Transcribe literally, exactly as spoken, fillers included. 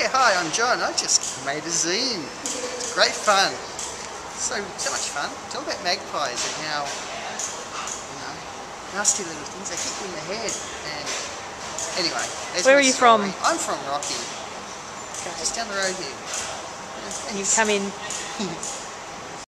Yeah, hi, I'm John. I just made a zine. It's great fun. So, so much fun. It's all about magpies and how, you know, nasty little things, they hit you in the head. And anyway, there's Where my are you story. from? I'm from Rocky. Okay. Just down the road here. Yeah, You've thanks. come in